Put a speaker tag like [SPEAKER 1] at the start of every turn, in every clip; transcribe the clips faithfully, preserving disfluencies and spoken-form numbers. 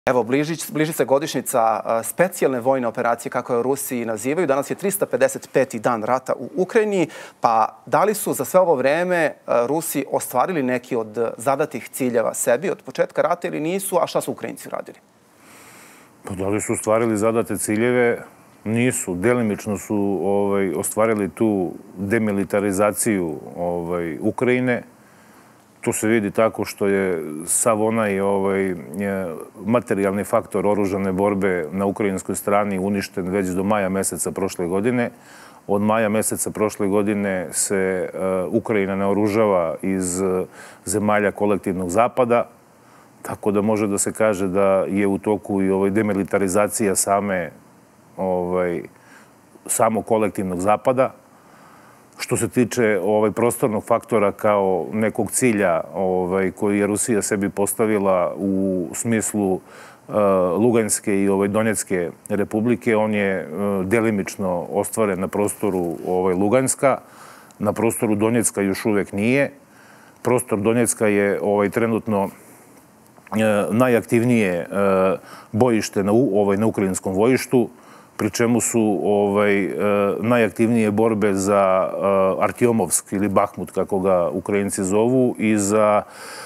[SPEAKER 1] Evo, bliži se godišnjica specijalne vojne operacije, kako je u Rusiji nazivaju. Danas je trista pedeset peti dan rata u Ukrajini. Pa da li su za sve ovo vreme Rusi ostvarili neki od zadatih ciljeva sebi od početka rata ili nisu, a šta su Ukrajinci radili?
[SPEAKER 2] Pa da li su ostvarili zadate ciljeve? Nisu. Delimično su ostvarili tu demilitarizaciju Ukrajine. To se vidi tako što je sav onaj materijalni faktor oružane borbe na ukrajinskoj strani uništen već do maja meseca prošle godine. Od maja meseca prošle godine se Ukrajina naoružava iz zemalja kolektivnog zapada, tako da može da se kaže da je u toku i demilitarizacija samog kolektivnog zapada. Što se tiče prostornog faktora kao nekog cilja koji je Rusija sebi postavila u smislu Luganske i Donjecke republike, on je delimično ostvaren na prostoru Luganska. Na prostoru Donjecka još uvek nije. Prostor Donjecka je trenutno najaktivnije bojište na ukrajinskom bojištu, pri čemu su najaktivnije borbe za Artjomovsk ili Bahmut, kako ga Ukrajinci zovu, i za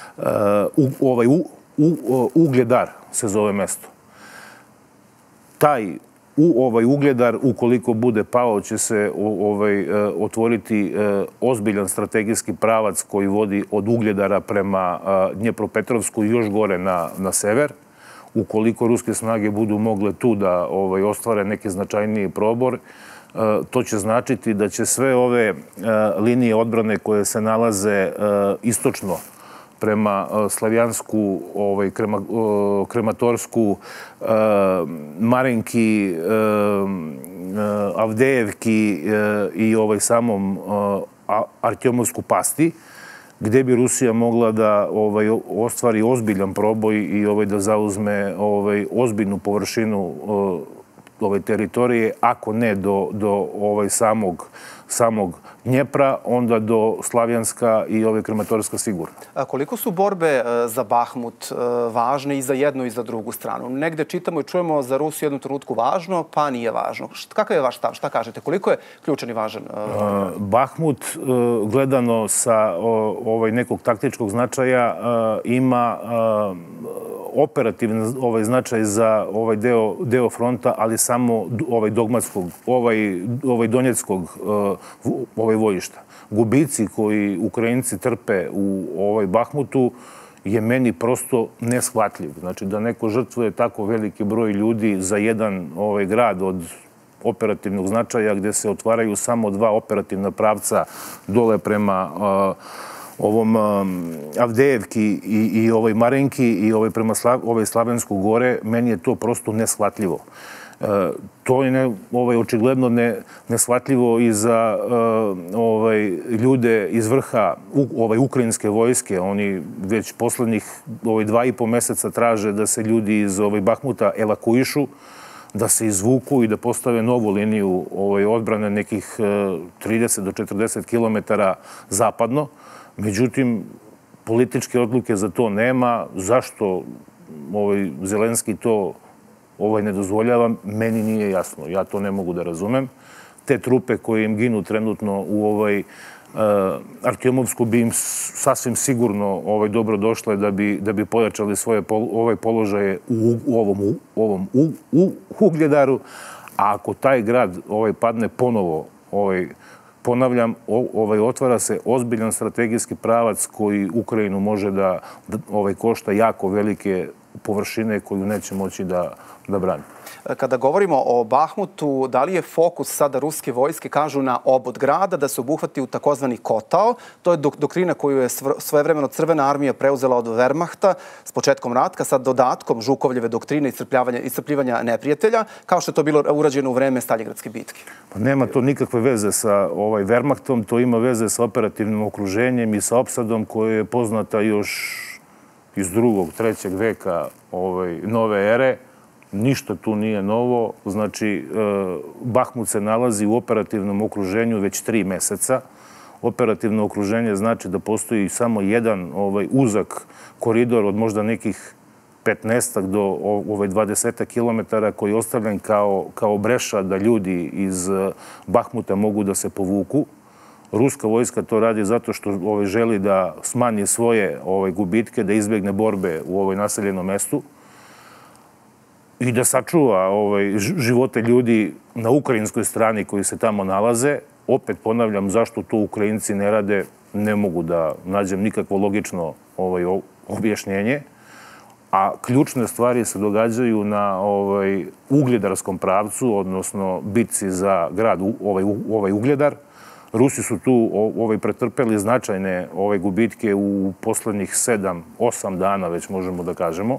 [SPEAKER 2] Ugledar se zove mesto. Taj Ugledar, ukoliko bude pao, će se otvoriti ozbiljan strategijski pravac koji vodi od Ugledara prema Dnjepropetrovsku i još gore na sever. Ukoliko ruske snage budu mogle tu da ostvare neki značajniji probor, to će značiti da će sve ove linije odbrane koje se nalaze istočno prema Slavjansku, Krematorsku, Marinki, Avdejevki i samom Artjomovsku pasti, gde bi Rusija mogla da ostvari ozbiljan proboj i da zauzme ozbiljnu površinu ove teritorije, ako ne do samog Dnjepra, onda do Slavjanska i ove Krematorska sigurno.
[SPEAKER 1] Koliko su borbe za Bahmut važne i za jednu i za drugu stranu? Negde čitamo i čujemo za Rusiju jednu trenutku važno, pa nije važno. Kakav je vaš stav? Šta kažete? Koliko je ključan i važan?
[SPEAKER 2] Bahmut, gledano sa nekog taktičkog značaja, ima operativni značaj za ovaj deo fronta, ali samo dogmatskog, ovaj donjeckog vojišta. Gubici koji Ukrajinci trpe u Bahmutu je meni prosto neshvatljiv. Znači da neko žrtvuje tako veliki broj ljudi za jedan grad od operativnog značaja gde se otvaraju samo dva operativna pravca dole prema ovom Avdejevki i ovoj Marinki i prema Slavjanskog gore, meni je to prosto neshvatljivo. To je očigledno neshvatljivo i za ljude iz vrha ukrajinske vojske. Oni već poslednjih dva i po meseca traže da se ljudi iz Bahmuta evakuišu, da se izvuku i da postave novu liniju odbrane nekih trideset do četrdeset kilometara zapadno. Međutim, političke odluke za to nema. Zašto Zelenski to ne dozvoljava, meni nije jasno. Ja to ne mogu da razumem. Te trupe koje im ginu trenutno u Artjomovsku bi im sasvim sigurno dobro došle da bi pojačali svoje položaje u ovom Ugledaru. A ako taj grad padne ponovo, ponavljam, otvara se ozbiljan strategijski pravac koji Ukrajinu može da košta jako velike površine koju neće moći da brani.
[SPEAKER 1] Kada govorimo o Bahmutu, da li je fokus sada ruske vojske, kažu, na obod grada, da se obuhvati u takozvani kotao? To je doktrina koju je svojevremeno Crvena armija preuzela od Wehrmachta s početkom rata, sa dodatkom Žukovljeve doktrine iscrpljivanja neprijatelja, kao što je to bilo urađeno u vreme Staljingradske bitke.
[SPEAKER 2] Pa nema to nikakve veze sa Wehrmachtom, to ima veze sa operativnim okruženjem i sa opsadom koja je poznata još iz drugog, trećeg veka nove ere. Ništa tu nije novo. Znači, Bahmut se nalazi u operativnom okruženju već tri meseca. Operativno okruženje znači da postoji samo jedan uzak koridor od možda nekih petnaestak do ovaj dvadesetak kilometara koji je ostavljen kao, kao breša da ljudi iz Bahmuta mogu da se povuku. Ruska vojska to radi zato što ovaj, želi da smanji svoje ovaj, gubitke, da izbjegne borbe u ovoj naseljenom mestu i da sačuva ovaj, živote ljudi na ukrajinskoj strani koji se tamo nalaze. Opet ponavljam, zašto to Ukrajinci ne rade, ne mogu da nađem nikakvo logično ovaj, objašnjenje. A ključne stvari se događaju na ovaj, Ugljedarskom pravcu, odnosno bitci za grad ovaj, ovaj Ugledar. Rusi su tu ovaj, pretrpeli značajne ovaj, gubitke u poslednjih sedam, osam dana, već možemo da kažemo.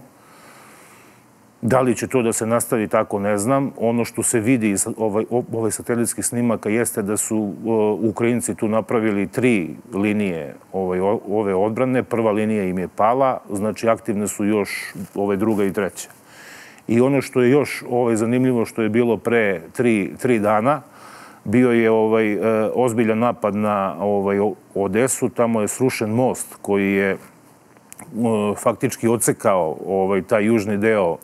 [SPEAKER 2] Da li će to da se nastavi tako, ne znam. Ono što se vidi iz ovaj, ovaj satelitskih snimaka jeste da su uh, Ukrajinci tu napravili tri linije ovaj, ove odbrane. Prva linija im je pala, znači aktivne su još ove druga i treća. I ono što je još ovaj, zanimljivo, što je bilo pre tri, tri dana, bio je ovaj, uh, ozbiljan napad na ovaj, Odesu. Tamo je srušen most koji je uh, faktički odsekao ovaj, taj južni deo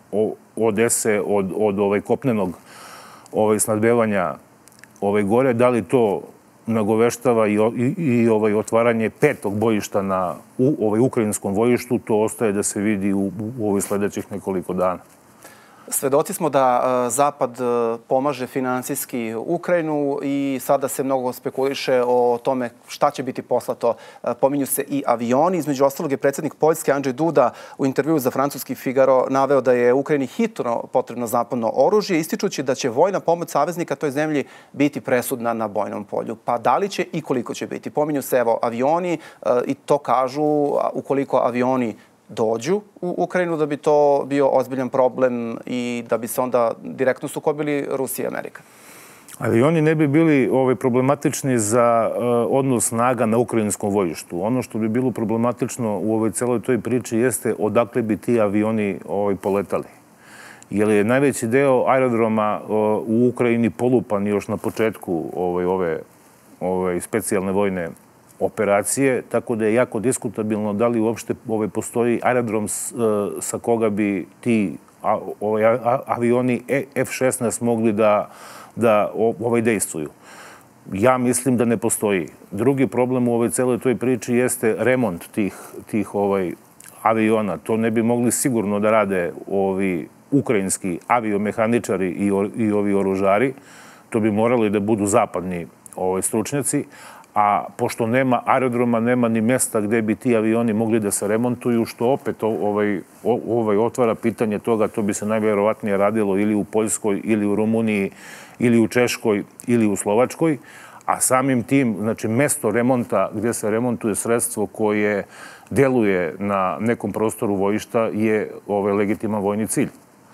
[SPEAKER 2] Odese od, od ovaj, kopnenog ovaj, snadbevanja ovaj, gore. Da li to nagoveštava i, i, i ovaj, otvaranje petog bojišta na u, ovaj, ukrajinskom bojištu, to ostaje da se vidi u, u ovih sljedećih nekoliko dana.
[SPEAKER 1] Svedoci smo da Zapad pomaže finansijski Ukrajinu i sada se mnogo spekuliše o tome šta će biti poslato. Pominju se i avioni. Između ostalog je predsjednik Poljske Andrzej Duda u intervjuu za francuski Figaro naveo da je Ukrajini hitno potrebno zapadno oružje, ističući da će vojna pomoć saveznika toj zemlji biti presudna na bojnom polju. Pa da li će i koliko će biti? Pominju se evo avioni i to kažu ukoliko avioni dođu u Ukrajinu da bi to bio ozbiljan problem i da bi se onda direktno sukobili Rusija i Amerika.
[SPEAKER 2] Avioni ne bi bili ovaj, problematični za uh, odnos snaga na ukrajinskom bojištu. Ono što bi bilo problematično u ovoj celoj toj priči jeste odakle bi ti avioni ovaj, poletali. Jer je najveći deo aerodroma uh, u Ukrajini polupan još na početku ovaj, ove ovaj, specijalne vojne operacije, tako da je jako diskutabilno da li uopšte ovaj, postoji aerodrom s, sa koga bi ti a, ovaj, a, avioni F šesnaest mogli da, da ovaj, dejstvuju. Ja mislim da ne postoji. Drugi problem u ovoj celoj toj priči jeste remont tih, tih ovaj, aviona. To ne bi mogli sigurno da rade ovi ukrajinski aviomehaničari i, i ovi oružari. To bi morali da budu zapadni ovaj, stručnjaci. A pošto nema aerodroma, nema ni mjesta gdje bi ti avioni mogli da se remontuju, što opet ovaj, ovaj otvara pitanje toga, to bi se najvjerovatnije radilo ili u Poljskoj, ili u Rumuniji, ili u Češkoj, ili u Slovačkoj. A samim tim, znači, mjesto remonta gdje se remontuje sredstvo koje deluje na nekom prostoru bojišta je ovaj legitiman vojni cilj.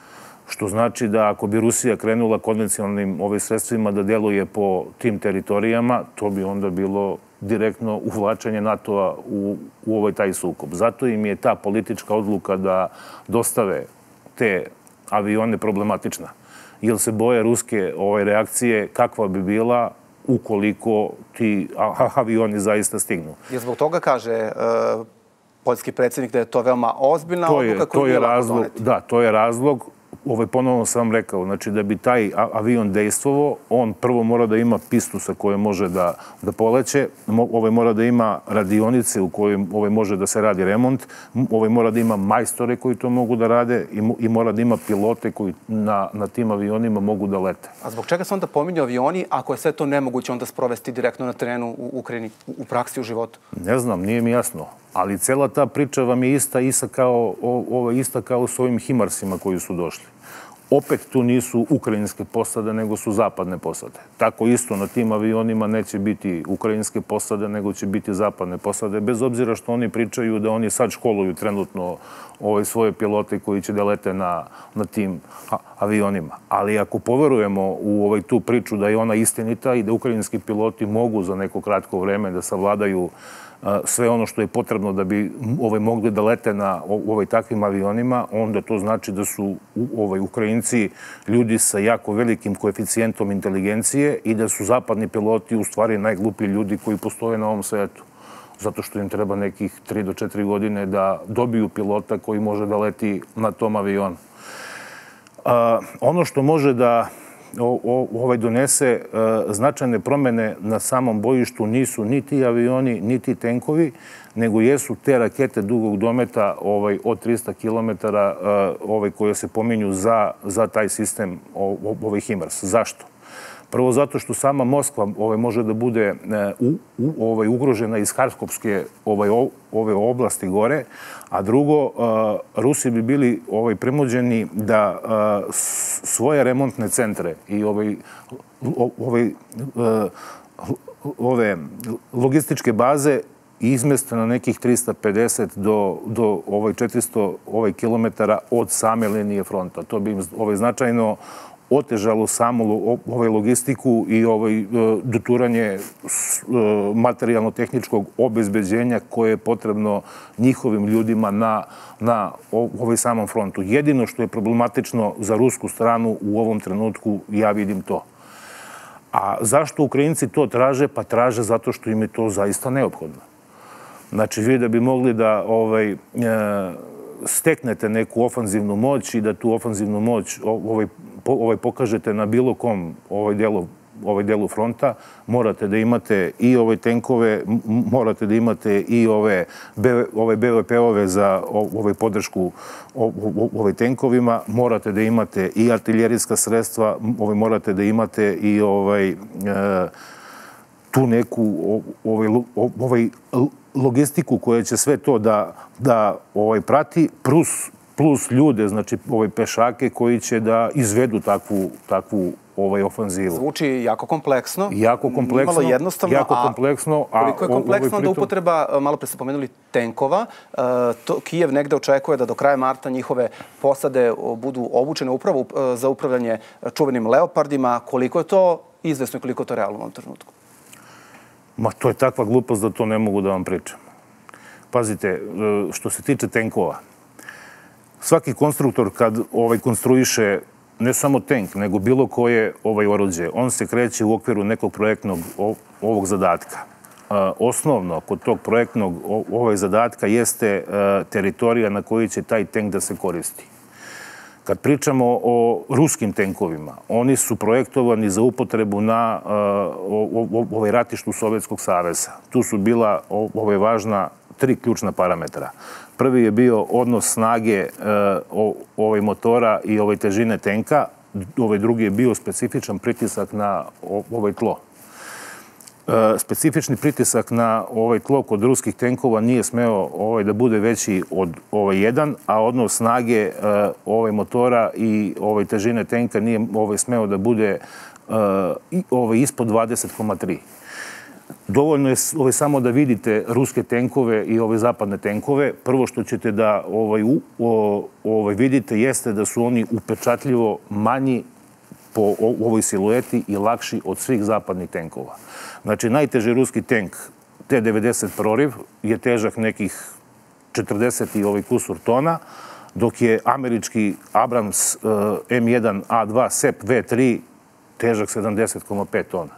[SPEAKER 2] Što znači da ako bi Rusija krenula konvencionalnim ovim sredstvima da deluje po tim teritorijama, to bi onda bilo direktno uvlačenje NATO-a u, u ovaj taj sukob. Zato im je ta politička odluka da dostave te avione problematična. Jer se boje ruske ovaj, reakcije kakva bi bila ukoliko ti avioni zaista stignu.
[SPEAKER 1] Jer zbog toga kaže uh, poljski predsjednik da je to veoma ozbiljna odluka koju je lako doneti.
[SPEAKER 2] Da, to je razlog. Ovaj, ponovno sam rekao, znači da bi taj avion dejstvovao, on prvo mora da ima pistu sa kojoj može da, da poleće, ovaj, mora da ima radionice u kojoj ovaj, može da se radi remont, ovaj, mora da ima majstore koji to mogu da rade i, i mora da ima pilote koji na, na tim avionima mogu da lete.
[SPEAKER 1] A zbog čega se onda pominju avioni ako je sve to nemoguće onda sprovesti direktno na terenu u Ukrajini, u, u praksi, u životu?
[SPEAKER 2] Ne znam, nije mi jasno. Ali cela ta priča vam je ista, ista, kao, o, ista kao s ovim Himarsima koji su došli. Opet tu nisu ukrajinske posade, nego su zapadne posade. Tako isto na tim avionima neće biti ukrajinske posade, nego će biti zapadne posade, bez obzira što oni pričaju da oni sad školuju trenutno ove svoje pilote koji će da lete na, na tim avionima. Ali ako poverujemo u ovaj, tu priču da je ona istinita i da ukrajinski piloti mogu za neko kratko vreme da savladaju sve ono što je potrebno da bi ovaj, mogli da lete na ovaj, takvim avionima, onda to znači da su ovaj, Ukrajinci ljudi sa jako velikim koeficijentom inteligencije i da su zapadni piloti u stvari najgluplji ljudi koji postoje na ovom svetu. zato što im treba nekih tri do četiri godine da dobiju pilota koji može da leti na tom avionu. Ono što može da ovaj donese značajne promene na samom bojištu nisu ni ti avioni, ni ti tenkovi, nego jesu te rakete dugog dometa od trista kilometara koje se pominju za taj sistem HIMARS. Zašto? Prvo zato što sama Moskva može da bude ugrožena iz Harkovske ove oblasti gore, a drugo, Rusi bi bili prinuđeni da svoje remontne centre i ove logističke baze izmeste na nekih trista pedeset do četiristo kilometara od same linije fronta. To bi im značajno otežalo samu logistiku i doturanje materijalno-tehničkog obezbeđenja koje je potrebno njihovim ljudima na samom frontu. Jedino što je problematično za rusku stranu u ovom trenutku, ja vidim to. A zašto Ukrajinci to traže? Pa traže zato što im je to zaista neophodno. Znači, vi da bi mogli da steknete neku ofanzivnu moć i da tu ofanzivnu moć pokažete na bilo kom ovaj delu fronta, morate da imate i ove tenkove, morate da imate i ove be ve pe-ove za podršku ove tenkovima, morate da imate i artiljerijska sredstva, morate da imate i tu neku logistiku koja će sve to da prati, plus ljude, znači pešake koji će da izvedu takvu ofanzivu.
[SPEAKER 1] Zvuči jako kompleksno.
[SPEAKER 2] Jako kompleksno.
[SPEAKER 1] Malo jednostavno.
[SPEAKER 2] Jako kompleksno.
[SPEAKER 1] Koliko je kompleksno onda upotreba, malo pre ste pomenuli, tenkova. Kijev negde očekuje da do kraja marta njihove posade budu obučene upravo za upravljanje čuvenim leopardima. Koliko je to izvesno i koliko je to realno u ovom trenutku?
[SPEAKER 2] Ma, to je takva glupost da to ne mogu da vam pričam. Pazite, što se tiče tenkova, svaki konstruktor kad konstruiše ne samo tenk, nego bilo koje oruđe, on se kreće u okviru nekog projektnog ovog zadatka. Osnovno kod tog projektnog ovog zadatka jeste teritorija na kojoj će taj tenk da se koristi. Kad pričamo o ruskim tenkovima, oni su projektovani za upotrebu na ratištu Sovjetskog saveza. Tu su bila važna tri ključna parametra. Prvi je bio odnos snage motora i težine tenka. Drugi je bio specifičan pritisak na tlo. Specifični pritisak na tlo kod ruskih tenkova nije smeo da bude veći od jedan, a odnos snage motora i težine tenka nije smeo da bude ispod dvadeset zarez tri. Dovoljno je samo da vidite ruske tenkove i ove zapadne tenkove. Prvo što ćete da vidite jeste da su oni upečatljivo manji po ovoj silueti i lakši od svih zapadnih tenkova. Znači, najteži ruski tenk, te devedeset Proriv, je težak nekih četrdeset i kusur tona, dok je američki Abrams em jedan a dva S E P ve tri težak sedamdeset zarez pet tona.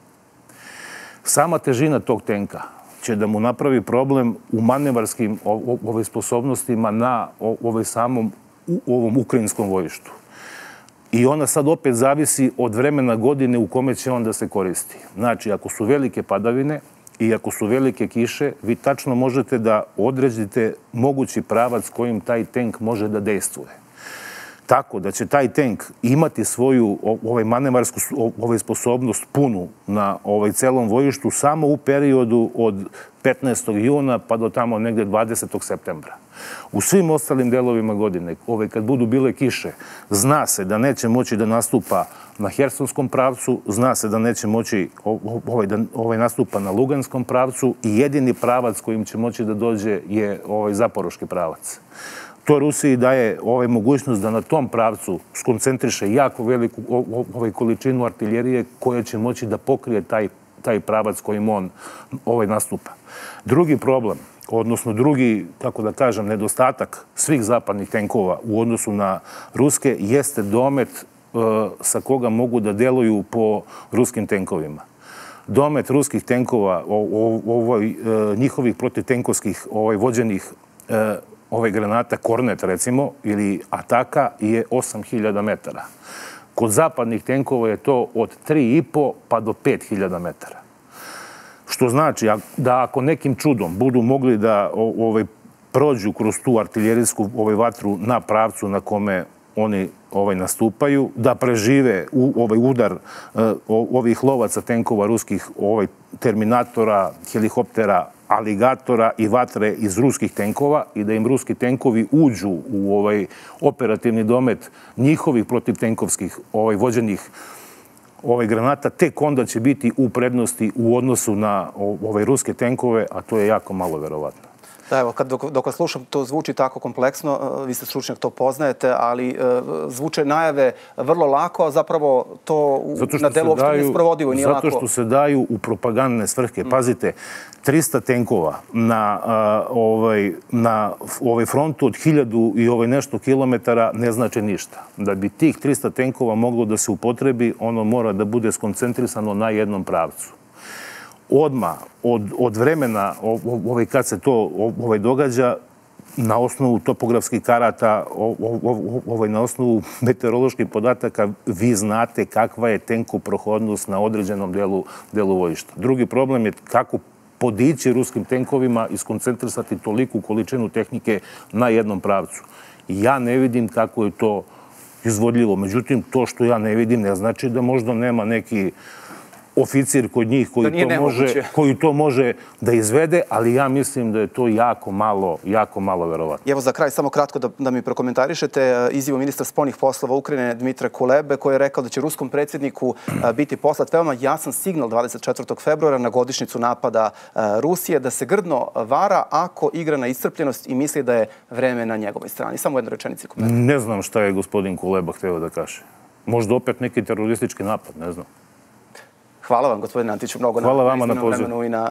[SPEAKER 2] Sama težina tog tenka će da mu napravi problem u manevarskim sposobnostima na samom ovom ukrajinskom bojištu. I ona sad opet zavisi od vremena godine u kome će on da se koristi. Znači, ako su velike padavine i ako su velike kiše, vi tačno možete da odredite mogući pravac kojim taj tenk može da dejstvuje. Tako da će taj tenk imati svoju manevarsku sposobnost punu na celom bojištu samo u periodu od petnaestog juna pa do tamo negde dvadesetog septembra. U svim ostalim delovima godine, kad budu bile kiše, zna se da neće moći da nastupa na Hersonskom pravcu, zna se da neće moći da nastupa na Luganskom pravcu i jedini pravac kojim će moći da dođe je Zaporoški pravac. To Rusiji daje mogućnost da na tom pravcu skoncentriše jako veliku količinu artiljerije koja će moći da pokrije taj pravac kojim on nastupa. Drugi problem, odnosno drugi, kako da kažem, nedostatak svih zapadnih tenkova u odnosu na ruske jeste domet sa koga mogu da deluju po ruskim tenkovima. domet ruskih tenkova, ovoj, njihovih protivtenkovskih ovaj, vođenih ovaj, granata Kornet, recimo, ili Ataka, je osam hiljada metara. Kod zapadnih tenkova je to od tri i po pa do pet hiljada metara. Što znači da ako nekim čudom budu mogli da ovaj, prođu kroz tu artiljerijsku ovaj, vatru na pravcu na kome oni ovaj, nastupaju, da prežive u, ovaj udar uh, ovih lovaca tenkova ruskih, ovaj, Terminatora, helikoptera, Aligatora i vatre iz ruskih tenkova i da im ruski tenkovi uđu u ovaj operativni domet njihovih protivtenkovskih ovaj, vođenih ovaj, granata, tek onda će biti u prednosti u odnosu na ovaj, ruske tenkove, a to je jako malo verovatno.
[SPEAKER 1] Da, evo, kad, dok, dok vas slušam, to zvuči tako kompleksno, vi ste stručnjak, to poznajete, ali e, zvuče najave vrlo lako, a zapravo to na delu uopšte nije sprovodivo i nije
[SPEAKER 2] zato
[SPEAKER 1] lako.
[SPEAKER 2] Zato što se daju u propagandne svrhe. Pazite, trista tenkova na, a, ovaj, na ovaj frontu od hiljadu i ovaj nešto kilometara ne znači ništa. Da bi tih trista tenkova moglo da se upotrebi, ono mora da bude skoncentrisano na jednom pravcu. Odmah, od, od vremena ovaj, kad se to ovaj, događa, na osnovu topografskih karata, ovaj, na osnovu meteoroloških podataka, vi znate kakva je tenkoprohodnost na određenom delu, delu vojišta. Drugi problem je kako podići ruskim tenkovima i skoncentrisati toliku količinu tehnike na jednom pravcu. Ja ne vidim kako je to izvodljivo. Međutim, to što ja ne vidim ne znači da možda nema neki oficir kod njih koji to, može, koji to može da izvede, ali ja mislim da je to jako malo, jako malo verovatno.
[SPEAKER 1] Evo za kraj samo kratko da, da mi prokomentarišete izjavu ministra spoljnih poslova Ukrajine Dmitra Kulebe koji je rekao da će ruskom predsjedniku biti poslat veoma jasan signal dvadeset četvrtog februara na godišnjicu napada Rusije da se grdno vara ako igra na iscrpljenost i misli da je vreme na njegovoj strani. Samo jednu rečenicu komentar.
[SPEAKER 2] Ne znam šta je gospodin Kuleba hteo da kaže. Možda opet neki teroristički napad, ne znam.
[SPEAKER 1] Hvala vam, gospodine Antiću, mnogo
[SPEAKER 2] Hvala vama na pozivu.
[SPEAKER 1] I na